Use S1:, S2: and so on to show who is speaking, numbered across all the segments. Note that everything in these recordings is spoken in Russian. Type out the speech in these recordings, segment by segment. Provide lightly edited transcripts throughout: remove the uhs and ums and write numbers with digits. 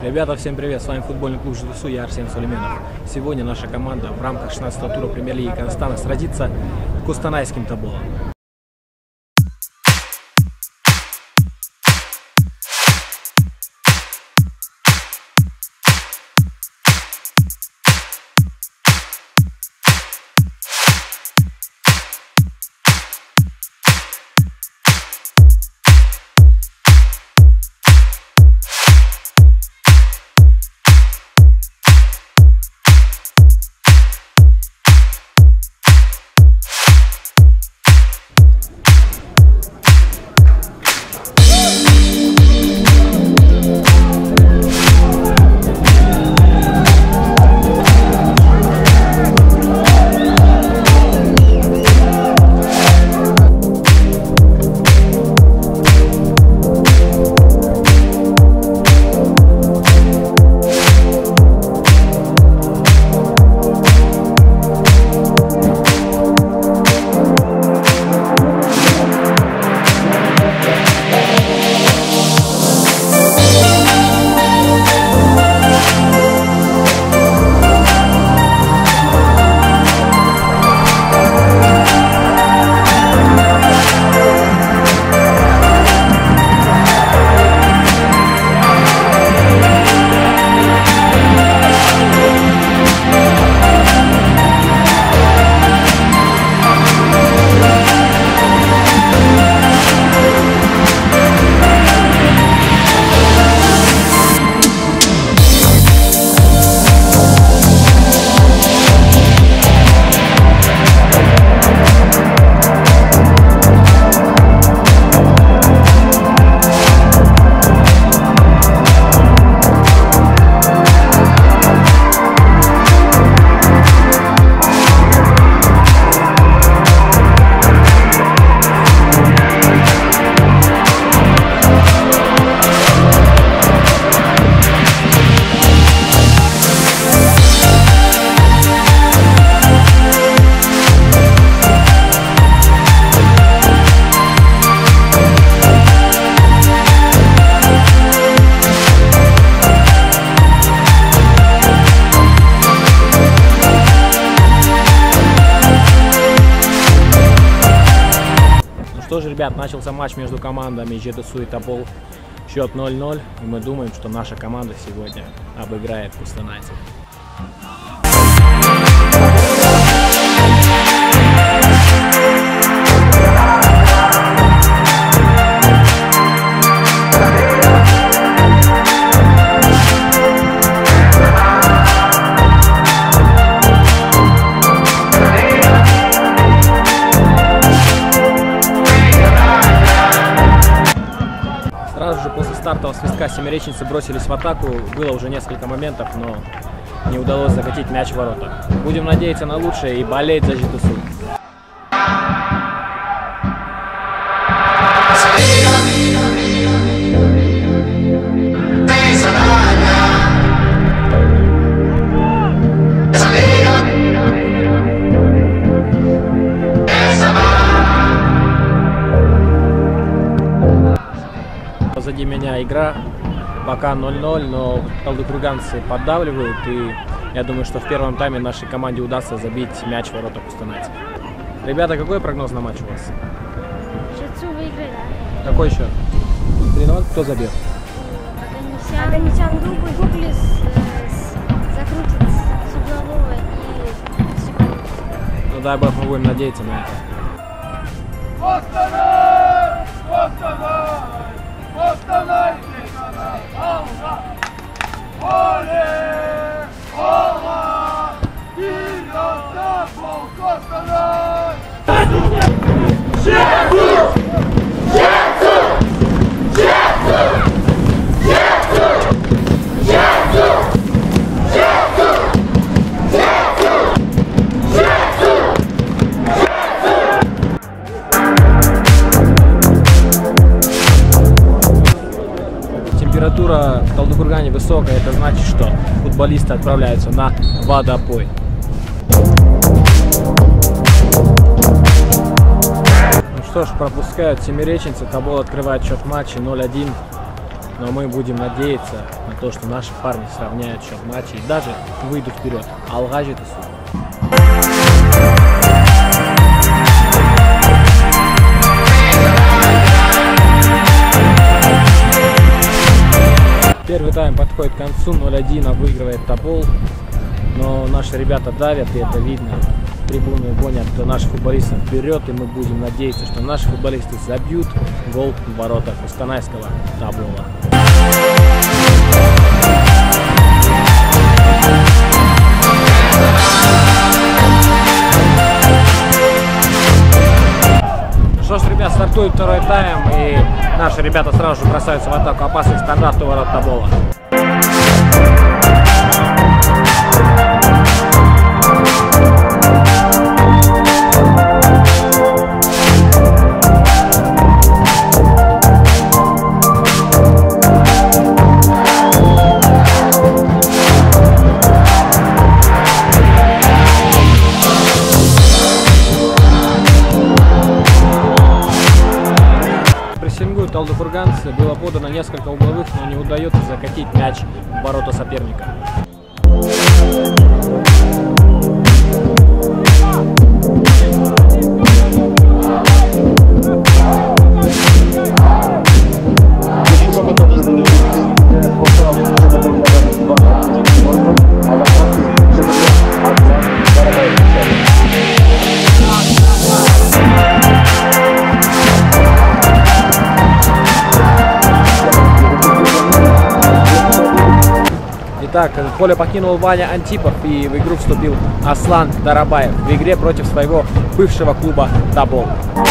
S1: Ребята, всем привет! С вами футбольный клуб ЖДСУ, я Арсен Сулейменов. Сегодня наша команда в рамках 16-го тура премьер-лиги Казахстана сразится с Кустанайским Тоболом. Что же, ребят, начался матч между командами ЖДСУ и Тобол. Счет 0-0. И мы думаем, что наша команда сегодня обыграет кустанайцев. Сразу же после стартового свистка семиреченцы бросились в атаку. Было уже несколько моментов, но не удалось закатить мяч в ворота. Будем надеяться на лучшее и болеть за ЖДСУ. Позади меня игра, пока 0-0, но талдыкурганцы поддавливают, и я думаю, что в первом тайме нашей команде удастся забить мяч в ворота кустанайцев. Ребята, какой прогноз на матч у вас?
S2: ЖДСУ выиграет, да?
S1: Какой счет? 3-0, кто забил?
S2: Аганесян дубль закрутит с углового и все получится.
S1: Ну дай бог, мы будем надеяться на это.
S3: Кустанай! Кустанай! Кустанай! Оле! Ола! Вперед, Тобол! Кустанай! ЖДСУ! ЖДСУ! ЖДСУ! ЖДСУ! ЖДСУ!
S1: Температура в Талдыкургане высокая, это значит, что футболисты отправляются на водопой. Ну что ж, пропускают семиреченцы, Тобол открывает счет в матче 0-1. Но мы будем надеяться на то, что наши парни сравняют счет матча и даже выйдут вперед. Алға жетісу. Первый тайм подходит к концу, 0-1 выигрывает Тобол, но наши ребята давят, и это видно. Трибуны гонят наших футболистов вперед, и мы будем надеяться, что наши футболисты забьют гол в воротах Кустанайского Тобола. Что ж, ребят, стартует второй тайм, и наши ребята сразу же бросаются в атаку. Опасный стандарт у ворот Тобола. Талдыкурганцы, было подано несколько угловых, но не удается закатить мяч в ворота соперника. Итак, поле покинул Ваня Антипов, и в игру вступил Аслан Дарабаев в игре против своего бывшего клуба Тобол.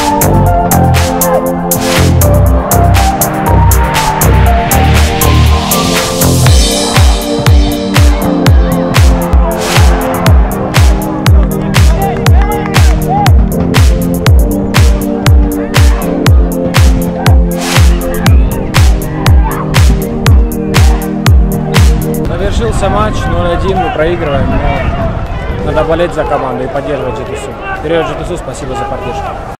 S1: Завершился матч 0-1, мы проигрываем, но надо болеть за команду и поддерживать ЖТСУ. Вперед, ЖТСУ, спасибо за поддержку.